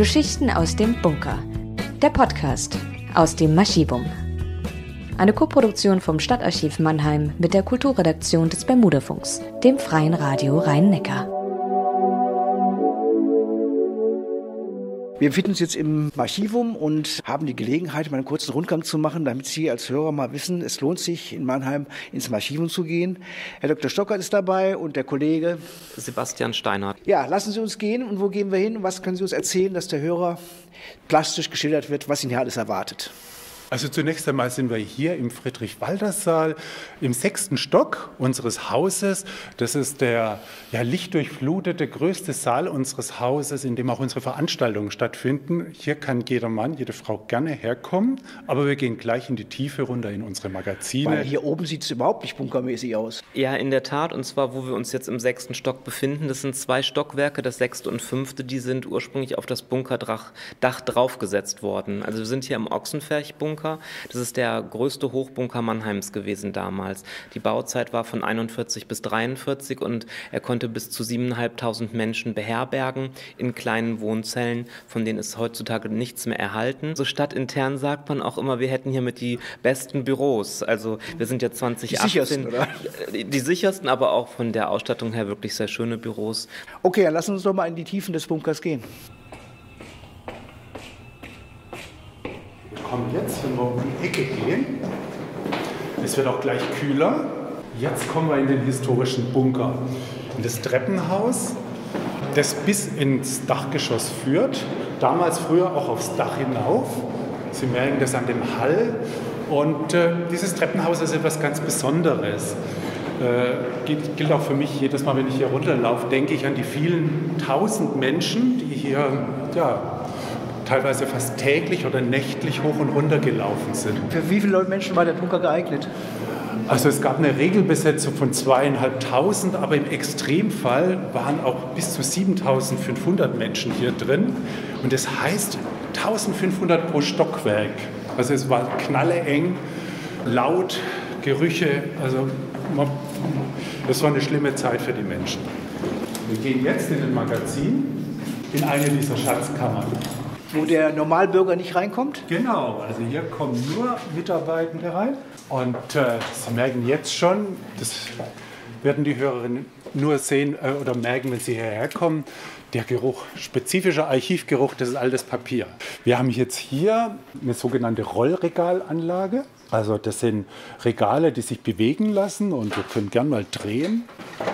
Geschichten aus dem Bunker. Der Podcast aus dem Maschivum. Eine Koproduktion vom Stadtarchiv Mannheim mit der Kulturredaktion des Bermudafunks, dem Freien Radio Rhein-Neckar. Wir befinden uns jetzt im Maschivum und haben die Gelegenheit, mal einen kurzen Rundgang zu machen, damit Sie als Hörer mal wissen, es lohnt sich, in Mannheim ins Maschivum zu gehen. Herr Dr. Stockert ist dabei und der Kollege Sebastian Steinhardt. Ja, lassen Sie uns gehen. Und wo gehen wir hin? Und was können Sie uns erzählen, dass der Hörer plastisch geschildert wird, was ihn hier alles erwartet? Also zunächst einmal sind wir hier im Friedrich-Walter-Saal im 6. Stock unseres Hauses. Das ist der lichtdurchflutete größte Saal unseres Hauses, in dem auch unsere Veranstaltungen stattfinden. Hier kann jeder Mann, jede Frau gerne herkommen, aber wir gehen gleich in die Tiefe runter in unsere Magazine. Weil hier oben sieht es überhaupt nicht bunkermäßig aus. Ja, in der Tat, und zwar, wo wir uns jetzt im 6. Stock befinden, das sind 2 Stockwerke, das 6. und 5., die sind ursprünglich auf das Bunkerdach draufgesetzt worden. Also wir sind hier im Ochsenferch-Bunker. Das ist der größte Hochbunker Mannheims gewesen damals. Die Bauzeit war von 41 bis 43 und er konnte bis zu 7.500 Menschen beherbergen in kleinen Wohnzellen, von denen ist heutzutage nichts mehr erhalten. So stadtintern sagt man auch immer, wir hätten hier mit die besten Büros. Also wir sind ja 2018. Die sichersten, oder? Die sichersten, aber auch von der Ausstattung her wirklich sehr schöne Büros. Okay, dann lassen wir uns doch mal in die Tiefen des Bunkers gehen. Kommen jetzt, wenn wir um die Ecke gehen, es wird auch gleich kühler. Jetzt kommen wir in den historischen Bunker, in das Treppenhaus, das bis ins Dachgeschoss führt. Damals früher auch aufs Dach hinauf. Sie merken das an dem Hall. Und dieses Treppenhaus ist etwas ganz Besonderes. Gilt auch für mich, jedes Mal, wenn ich hier runterlaufe, denke ich an die vielen tausend Menschen, die hier teilweise fast täglich oder nächtlich hoch und runter gelaufen sind. Für wie viele Menschen war der Bunker geeignet? Also es gab eine Regelbesetzung von 2.500, aber im Extremfall waren auch bis zu 7.500 Menschen hier drin. Und das heißt 1.500 pro Stockwerk. Also es war knalleeng, laut, Gerüche. Also das war eine schlimme Zeit für die Menschen. Wir gehen jetzt in ein Magazin, in eine dieser Schatzkammern. Wo der Normalbürger nicht reinkommt? Genau, also hier kommen nur Mitarbeitende rein. Und Sie merken jetzt schon, das werden die Hörerinnen nur sehen oder merken, wenn sie hierher kommen, der Geruch, spezifischer Archivgeruch, das ist altes Papier. Wir haben jetzt hier eine sogenannte Rollregalanlage. Also das sind Regale, die sich bewegen lassen und wir können gern mal drehen.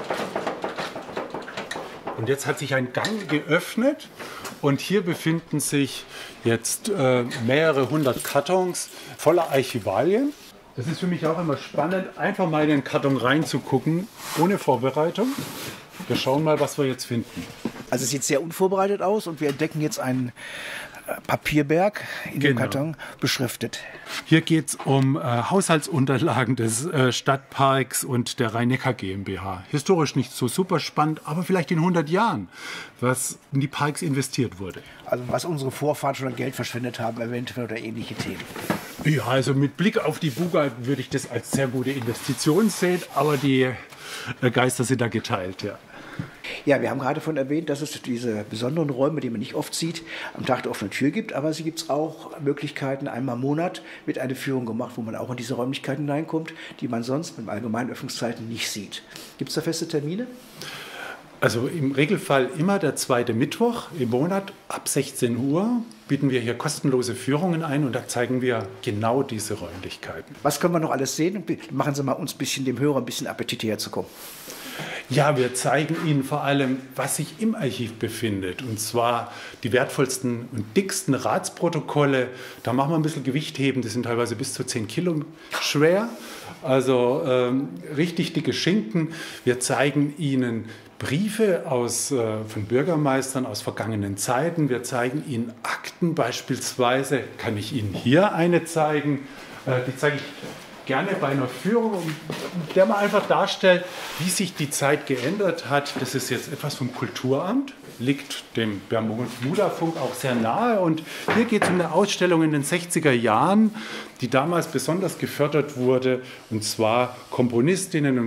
Und jetzt hat sich ein Gang geöffnet und hier befinden sich jetzt mehrere hundert Kartons voller Archivalien. Das ist für mich auch immer spannend, einfach mal in den Karton reinzugucken, ohne Vorbereitung. Wir schauen mal, was wir jetzt finden. Also es sieht sehr unvorbereitet aus und wir entdecken jetzt einen Papierberg in dem Karton beschriftet. Hier geht es um Haushaltsunterlagen des Stadtparks und der Rhein-Neckar GmbH. Historisch nicht so super spannend, aber vielleicht in 100 Jahren, was in die Parks investiert wurde. Also was unsere Vorfahren schon an Geld verschwendet haben, eventuell oder ähnliche Themen. Ja, also mit Blick auf die Buga würde ich das als sehr gute Investition sehen, aber die Geister sind da geteilt, ja. Ja, wir haben gerade von erwähnt, dass es diese besonderen Räume, die man nicht oft sieht, am Tag der offenen Tür gibt. Aber es gibt auch Möglichkeiten, einmal im Monat wird eine Führung gemacht, wo man auch in diese Räumlichkeiten hineinkommt, die man sonst mit allgemeinen Öffnungszeiten nicht sieht. Gibt es da feste Termine? Also im Regelfall immer der 2. Mittwoch im Monat ab 16 Uhr bieten wir hier kostenlose Führungen ein und da zeigen wir genau diese Räumlichkeiten. Was können wir noch alles sehen? Machen Sie mal uns dem Hörer ein bisschen Appetit herzukommen. Ja, wir zeigen Ihnen vor allem, was sich im Archiv befindet. Und zwar die wertvollsten und dicksten Ratsprotokolle. Da machen wir ein bisschen Gewichtheben, die sind teilweise bis zu 10 Kilo schwer. Also richtig dicke Schinken. Wir zeigen Ihnen Briefe von Bürgermeistern aus vergangenen Zeiten. Wir zeigen Ihnen Akten beispielsweise. Kann ich Ihnen hier eine zeigen? Die zeige ich gerne bei einer Führung, der man einfach darstellt, wie sich die Zeit geändert hat. Das ist jetzt etwas vom Kulturamt, liegt dem Bermudafunk auch sehr nahe. Und hier geht es um eine Ausstellung in den 60er Jahren, die damals besonders gefördert wurde, und zwar Komponistinnen und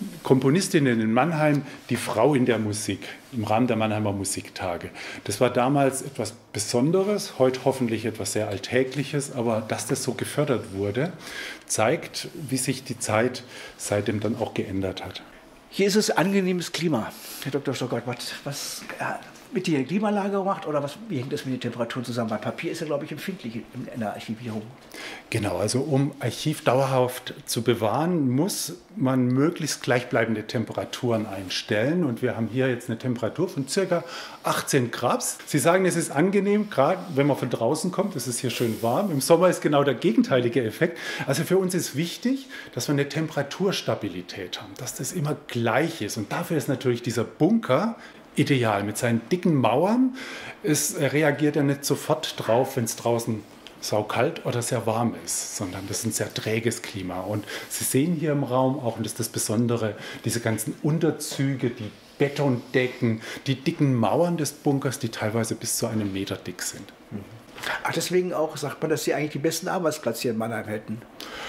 Komponistinnen in Mannheim, die Frau in der Musik, im Rahmen der Mannheimer Musiktage. Das war damals etwas Besonderes, heute hoffentlich etwas sehr Alltägliches, aber dass das so gefördert wurde, zeigt, wie sich die Zeit seitdem dann auch geändert hat. Hier ist es angenehmes Klima. Herr Dr. Stockert, was mit der Klimaanlage gemacht oder wie hängt das mit den Temperaturen zusammen? Weil Papier ist ja, glaube ich, empfindlich in der Archivierung. Genau, also um Archiv dauerhaft zu bewahren, muss man möglichst gleichbleibende Temperaturen einstellen. Und wir haben hier jetzt eine Temperatur von ca. 18 Grad. Sie sagen, es ist angenehm, gerade wenn man von draußen kommt, es ist hier schön warm. Im Sommer ist genau der gegenteilige Effekt. Also für uns ist wichtig, dass wir eine Temperaturstabilität haben, dass das immer gleich ist. Und dafür ist natürlich dieser Bunker ideal. Mit seinen dicken Mauern reagiert er nicht sofort drauf, wenn es draußen saukalt oder sehr warm ist, sondern das ist ein sehr träges Klima. Und Sie sehen hier im Raum auch, und das ist das Besondere, diese ganzen Unterzüge, die Betondecken, die dicken Mauern des Bunkers, die teilweise bis zu 1 Meter dick sind. Ach, deswegen auch sagt man, dass Sie eigentlich die besten Arbeitsplätze hier in Mannheim hätten.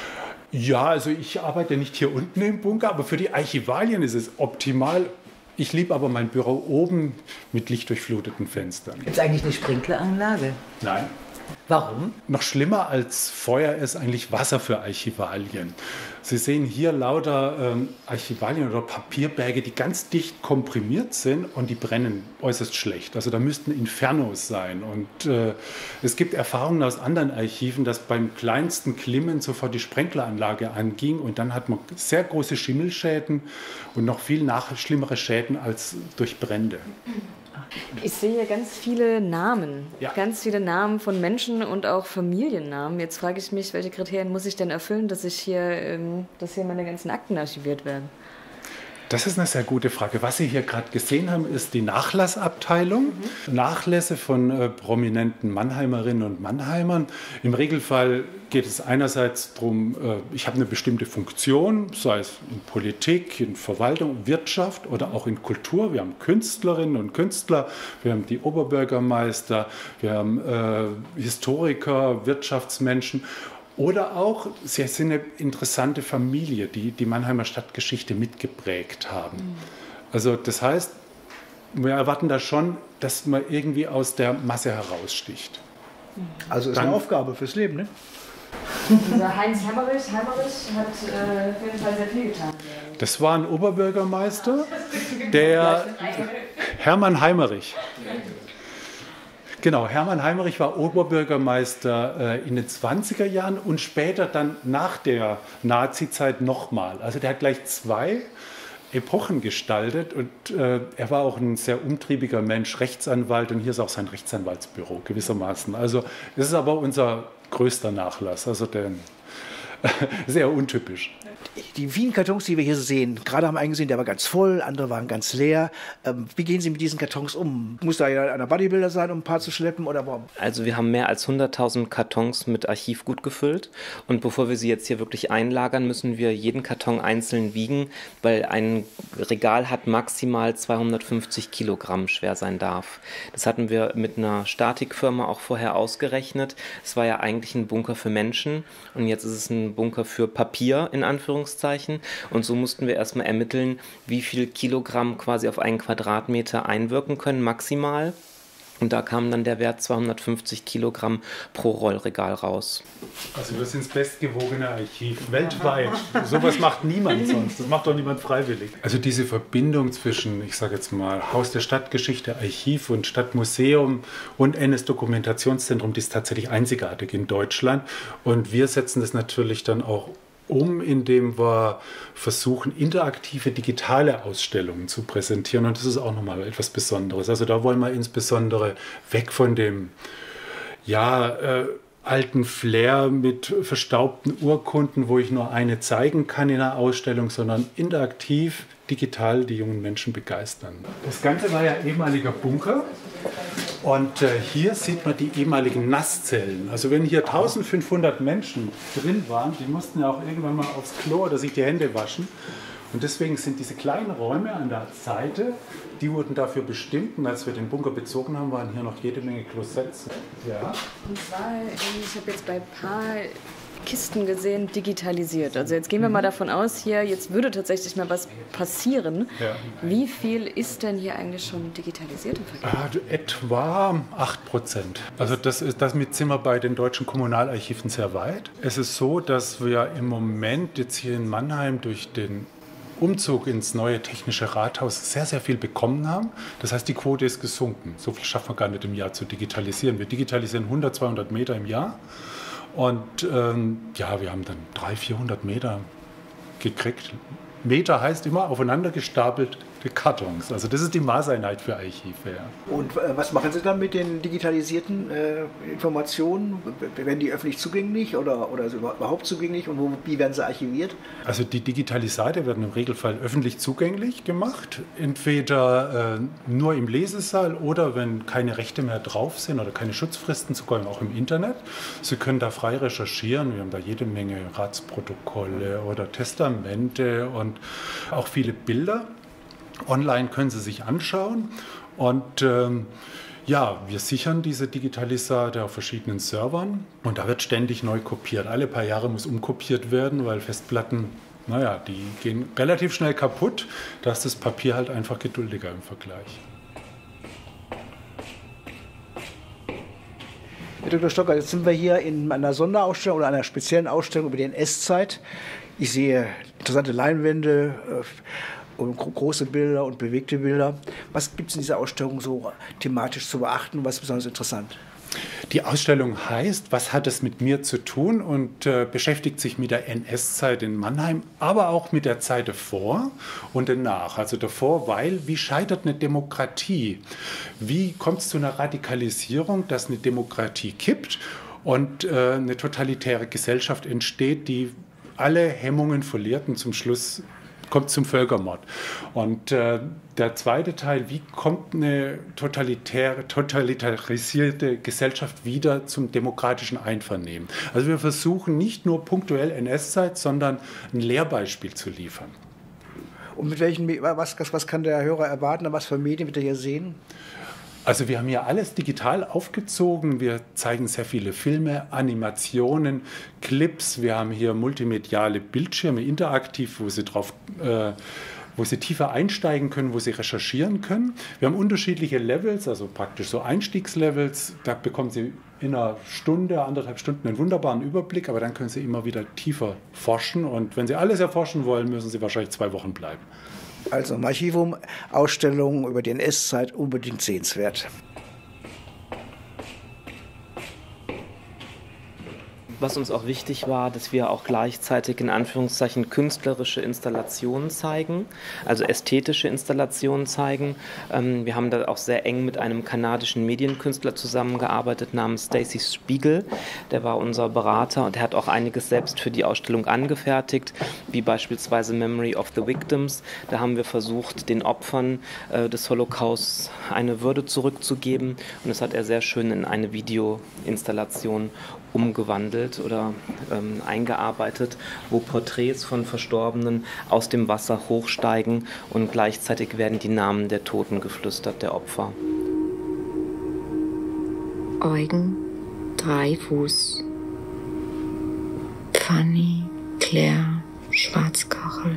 Ja, also ich arbeite nicht hier unten im Bunker, aber für die Archivalien ist es optimal. Ich liebe aber mein Büro oben mit lichtdurchfluteten Fenstern. Gibt es eigentlich eine Sprinkleranlage? Nein. Warum? Noch schlimmer als Feuer ist eigentlich Wasser für Archivalien. Sie sehen hier lauter Archivalien oder Papierberge, die ganz dicht komprimiert sind und die brennen äußerst schlecht. Also da müssten Infernos sein. Und es gibt Erfahrungen aus anderen Archiven, dass beim kleinsten Klimmen sofort die Sprenkleranlage anging und dann hat man sehr große Schimmelschäden und noch viel schlimmere Schäden als durch Brände. Ich sehe hier ganz viele Namen, Ja. ganz viele Namen von Menschen und auch Familiennamen. Jetzt frage ich mich, welche Kriterien muss ich denn erfüllen, dass hier meine ganzen Akten archiviert werden? Das ist eine sehr gute Frage. Was Sie hier gerade gesehen haben, ist die Nachlassabteilung. Nachlässe von prominenten Mannheimerinnen und Mannheimern. Im Regelfall geht es einerseits darum, ich habe eine bestimmte Funktion, sei es in Politik, in Verwaltung, Wirtschaft oder auch in Kultur. Wir haben Künstlerinnen und Künstler, wir haben die Oberbürgermeister, wir haben Historiker, Wirtschaftsmenschen. Oder auch, sie sind eine interessante Familie, die die Mannheimer Stadtgeschichte mitgeprägt haben. Also das heißt, wir erwarten da schon, dass man irgendwie aus der Masse heraussticht. Also ist eine Aufgabe fürs Leben, ne? Dieser Heinz Heimerich hat auf jeden Fall sehr viel getan. Das war ein Oberbürgermeister, der Hermann Heimerich. Genau, Hermann Heimerich war Oberbürgermeister in den 20er Jahren und später dann nach der Nazi-Zeit nochmal. Also der hat gleich 2 Epochen gestaltet und er war auch ein sehr umtriebiger Mensch, Rechtsanwalt, und hier ist auch sein Rechtsanwaltsbüro gewissermaßen. Also das ist aber unser größter Nachlass, also sehr untypisch. Die vielen Kartons, die wir hier sehen, gerade haben wir einen gesehen, der war ganz voll, andere waren ganz leer. Wie gehen Sie mit diesen Kartons um? Muss da ja einer Bodybuilder sein, um ein paar zu schleppen? Oder warum? Also wir haben mehr als 100.000 Kartons mit Archivgut gefüllt und bevor wir sie jetzt hier wirklich einlagern, müssen wir jeden Karton einzeln wiegen, weil ein Regal hat maximal 250 Kilogramm schwer sein darf. Das hatten wir mit einer Statikfirma auch vorher ausgerechnet. Es war ja eigentlich ein Bunker für Menschen und jetzt ist es ein Bunker für Papier in Anführungszeichen. Und so mussten wir erstmal ermitteln, wie viel Kilogramm quasi auf einen Quadratmeter einwirken können, maximal. Und da kam dann der Wert 250 Kilogramm pro Rollregal raus. Also wir sind das bestgewogene Archiv weltweit. Sowas macht niemand sonst. Das macht doch niemand freiwillig. Also diese Verbindung zwischen, ich sage jetzt mal, Haus der Stadtgeschichte, Archiv und Stadtmuseum und NS-Dokumentationszentrum, die ist tatsächlich einzigartig in Deutschland. Und wir setzen das natürlich dann auch indem wir versuchen, interaktive digitale Ausstellungen zu präsentieren. Und das ist auch nochmal etwas Besonderes. Also da wollen wir insbesondere weg von dem alten Flair mit verstaubten Urkunden, wo ich nur eine zeigen kann in einer Ausstellung, sondern interaktiv, digital die jungen Menschen begeistern. Das Ganze war ja ehemaliger Bunker. Und hier sieht man die ehemaligen Nasszellen. Also wenn hier 1500 Menschen drin waren, die mussten ja auch irgendwann mal aufs Klo oder sich die Hände waschen. Und deswegen sind diese kleinen Räume an der Seite, die wurden dafür bestimmt. Und als wir den Bunker bezogen haben, waren hier noch jede Menge Klosetts. Ja. Und zwar, ich habe jetzt bei ein paar Kisten gesehen, digitalisiert. Also jetzt gehen wir mal davon aus, hier, jetzt würde tatsächlich mal was passieren. Ja. Wie viel ist denn hier eigentlich schon digitalisiert im Vergleich? Etwa 8%. Also damit sind wir bei den deutschen Kommunalarchiven sehr weit. Es ist so, dass wir im Moment jetzt hier in Mannheim durch den Umzug ins neue Technische Rathaus sehr, sehr viel bekommen haben. Das heißt, die Quote ist gesunken. So viel schaffen wir gar nicht im Jahr zu digitalisieren. Wir digitalisieren 100, 200 Meter im Jahr. Und wir haben dann 300, 400 Meter gekriegt. Meter heißt immer aufeinander gestapelte Kartons. Also das ist die Maßeinheit für Archive. Ja. Und was machen Sie dann mit den digitalisierten Informationen? Werden die öffentlich zugänglich oder überhaupt zugänglich und wie werden sie archiviert? Also die Digitalisate werden im Regelfall öffentlich zugänglich gemacht. Entweder nur im Lesesaal oder wenn keine Rechte mehr drauf sind oder keine Schutzfristen, sogar auch im Internet. Sie können da frei recherchieren. Wir haben da jede Menge Ratsprotokolle oder Testamente und auch viele Bilder. Online können Sie sich anschauen und wir sichern diese Digitalisate auf verschiedenen Servern und da wird ständig neu kopiert. Alle paar Jahre muss umkopiert werden, weil Festplatten, die gehen relativ schnell kaputt. Da ist das Papier halt einfach geduldiger im Vergleich. Herr Dr. Stocker, jetzt sind wir hier in einer Sonderausstellung oder einer speziellen Ausstellung über die NS-Zeit. Ich sehe interessante Leinwände, und große Bilder und bewegte Bilder. Was gibt es in dieser Ausstellung so thematisch zu beachten? Was ist besonders interessant? Die Ausstellung heißt, was hat es mit mir zu tun und beschäftigt sich mit der NS-Zeit in Mannheim, aber auch mit der Zeit davor und danach. Also davor, wie scheitert eine Demokratie? Wie kommt es zu einer Radikalisierung, dass eine Demokratie kippt und eine totalitäre Gesellschaft entsteht, die alle Hemmungen verliert und zum Schluss kommt zum Völkermord. Und der zweite Teil, wie kommt eine totalitarisierte Gesellschaft wieder zum demokratischen Einvernehmen? Also wir versuchen nicht nur punktuell NS-Zeit, sondern ein Lehrbeispiel zu liefern. Und mit was kann der Hörer erwarten, was für Medien wird er hier sehen? Also wir haben hier alles digital aufgezogen. Wir zeigen sehr viele Filme, Animationen, Clips. Wir haben hier multimediale Bildschirme, interaktiv, wo Sie tiefer einsteigen können, wo Sie recherchieren können. Wir haben unterschiedliche Levels, also praktisch so Einstiegslevels. Da bekommen Sie in einer Stunde, 1,5 Stunden einen wunderbaren Überblick, aber dann können Sie immer wieder tiefer forschen. Und wenn Sie alles erforschen wollen, müssen Sie wahrscheinlich 2 Wochen bleiben. Also im Archivum, Ausstellungen über die NS-Zeit, unbedingt sehenswert. Was uns auch wichtig war, dass wir auch gleichzeitig in Anführungszeichen künstlerische Installationen zeigen, also ästhetische Installationen zeigen. Wir haben da auch sehr eng mit einem kanadischen Medienkünstler zusammengearbeitet namens Stacy Spiegel. Der war unser Berater und er hat auch einiges selbst für die Ausstellung angefertigt, wie beispielsweise Memory of the Victims. Da haben wir versucht, den Opfern des Holocausts eine Würde zurückzugeben und das hat er sehr schön in eine Videoinstallation umgewandelt oder eingearbeitet, wo Porträts von Verstorbenen aus dem Wasser hochsteigen und gleichzeitig werden die Namen der Toten geflüstert, der Opfer. Eugen, Dreifuß, Fanny, Claire, Schwarzkachel.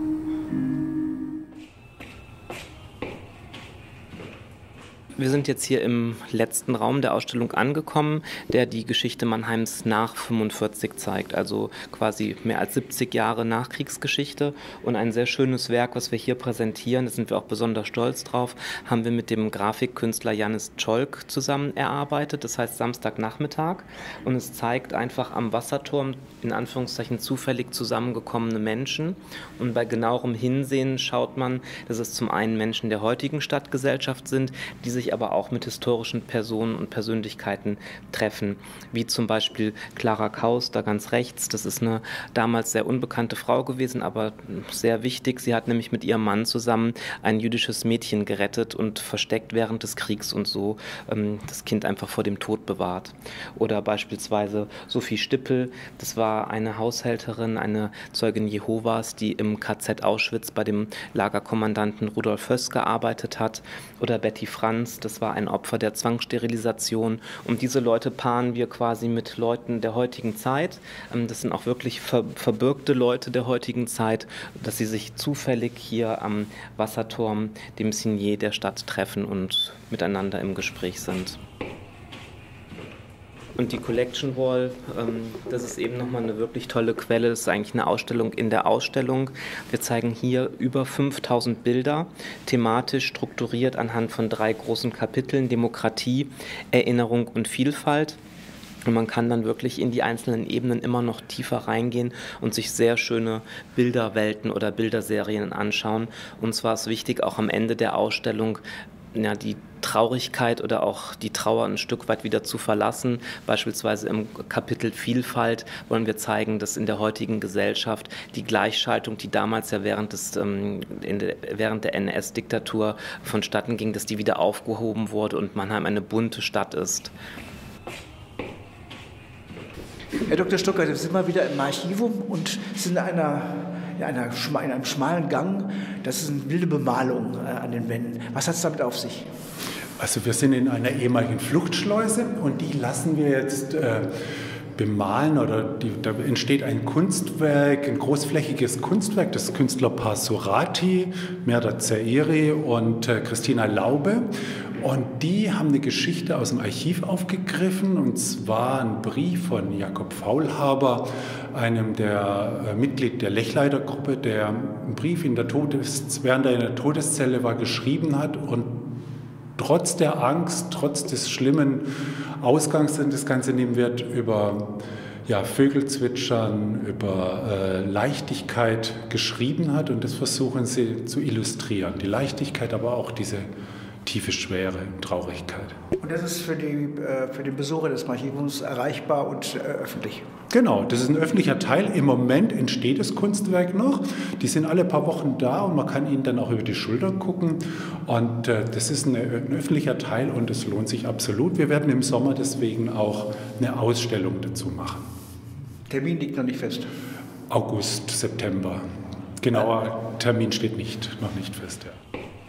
Wir sind jetzt hier im letzten Raum der Ausstellung angekommen, der die Geschichte Mannheims nach 1945 zeigt, also quasi mehr als 70 Jahre Nachkriegsgeschichte. Und ein sehr schönes Werk, was wir hier präsentieren, da sind wir auch besonders stolz drauf, haben wir mit dem Grafikkünstler Janis Czolk zusammen erarbeitet, das heißt Samstagnachmittag. Und es zeigt einfach am Wasserturm in Anführungszeichen zufällig zusammengekommene Menschen. Und bei genauerem Hinsehen schaut man, dass es zum einen Menschen der heutigen Stadtgesellschaft sind, die sich aber auch mit historischen Personen und Persönlichkeiten treffen, wie zum Beispiel Clara Kaus, da ganz rechts. Das ist eine damals sehr unbekannte Frau gewesen, aber sehr wichtig. Sie hat nämlich mit ihrem Mann zusammen ein jüdisches Mädchen gerettet und versteckt während des Kriegs und so das Kind einfach vor dem Tod bewahrt. Oder beispielsweise Sophie Stippel, das war eine Haushälterin, eine Zeugin Jehovas, die im KZ Auschwitz bei dem Lagerkommandanten Rudolf Höss gearbeitet hat. Oder Betty Franz, ist. Das war ein Opfer der Zwangssterilisation. Und diese Leute paaren wir quasi mit Leuten der heutigen Zeit. Das sind auch wirklich verbürgte Leute der heutigen Zeit, dass sie sich zufällig hier am Wasserturm, dem Signet der Stadt, treffen und miteinander im Gespräch sind. Und die Collection Wall, das ist eben nochmal eine wirklich tolle Quelle. Das ist eigentlich eine Ausstellung in der Ausstellung. Wir zeigen hier über 5000 Bilder, thematisch strukturiert anhand von 3 großen Kapiteln: Demokratie, Erinnerung und Vielfalt. Und man kann dann wirklich in die einzelnen Ebenen immer noch tiefer reingehen und sich sehr schöne Bilderwelten oder Bilderserien anschauen. Und zwar ist wichtig, auch am Ende der Ausstellung die Traurigkeit oder auch die Trauer ein Stück weit wieder zu verlassen. Beispielsweise im Kapitel Vielfalt wollen wir zeigen, dass in der heutigen Gesellschaft die Gleichschaltung, die damals ja während der NS-Diktatur vonstatten ging, dass die wieder aufgehoben wurde und Mannheim eine bunte Stadt ist. Herr Dr. Stocker, wir sind mal wieder im Archivum und sind in einem schmalen Gang. Das ist eine wilde Bemalung an den Wänden. Was hat es damit auf sich? Also wir sind in einer ehemaligen Fluchtschleuse und die lassen wir jetzt bemalen, da entsteht ein Kunstwerk, ein großflächiges Kunstwerk des Künstlerpaar Surati, Merda Zairi und Christina Laube. Und die haben eine Geschichte aus dem Archiv aufgegriffen, und zwar ein Brief von Jakob Faulhaber, einem der Mitglied der Lechleiter-Gruppe, der einen Brief während er in der Todeszelle war, geschrieben hat und trotz der Angst, trotz des schlimmen Ausgangs, den das Ganze nehmen wird, über Vögelzwitschern, über Leichtigkeit geschrieben hat, und das versuchen sie zu illustrieren. Die Leichtigkeit, aber auch diese tiefe Schwere und Traurigkeit. Und das ist für den Besucher des Archivums erreichbar und öffentlich? Genau, das ist ein öffentlicher Teil. Im Moment entsteht das Kunstwerk noch. Die sind alle paar Wochen da und man kann ihnen dann auch über die Schultern gucken. Und das ist ein öffentlicher Teil und es lohnt sich absolut. Wir werden im Sommer deswegen auch eine Ausstellung dazu machen. Termin liegt noch nicht fest? August, September. Genauer Termin steht noch nicht fest, ja.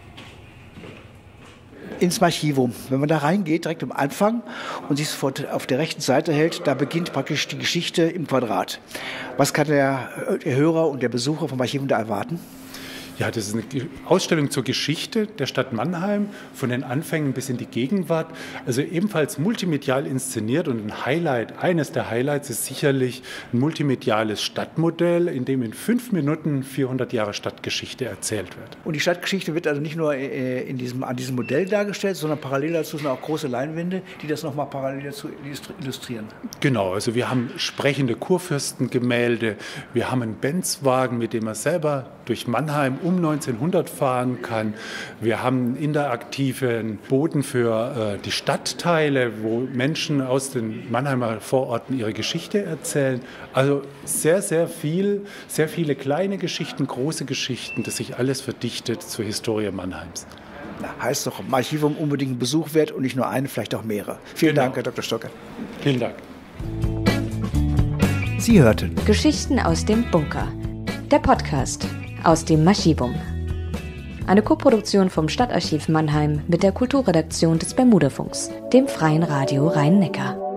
Ins Archivum. Wenn man da reingeht, direkt am Anfang und sich sofort auf der rechten Seite hält, da beginnt praktisch die Geschichte im Quadrat. Was kann der Hörer und der Besucher vom Archivum da erwarten? Ja, das ist eine Ausstellung zur Geschichte der Stadt Mannheim, von den Anfängen bis in die Gegenwart. Also ebenfalls multimedial inszeniert, und eines der Highlights ist sicherlich ein multimediales Stadtmodell, in dem in 5 Minuten 400 Jahre Stadtgeschichte erzählt wird. Und die Stadtgeschichte wird also nicht nur an diesem Modell dargestellt, sondern parallel dazu sind auch große Leinwände, die das nochmal parallel dazu illustrieren. Genau, also wir haben sprechende Kurfürstengemälde, wir haben einen Benzwagen, mit dem man selber durch Mannheim um 1900 fahren kann. Wir haben einen interaktiven Boden für die Stadtteile, wo Menschen aus den Mannheimer Vororten ihre Geschichte erzählen. Also sehr, sehr viele kleine Geschichten, große Geschichten, das sich alles verdichtet zur Historie Mannheims. Heißt doch, im Archivum unbedingt ein Besuch wert und nicht nur eine, vielleicht auch mehrere. Vielen Dank, Herr Dr. Stocker. Vielen Dank. Sie hörten Geschichten aus dem Bunker, der Podcast aus dem Maschibum. Eine Koproduktion vom Stadtarchiv Mannheim mit der Kulturredaktion des Bermudafunks, dem Freien Radio Rhein-Neckar.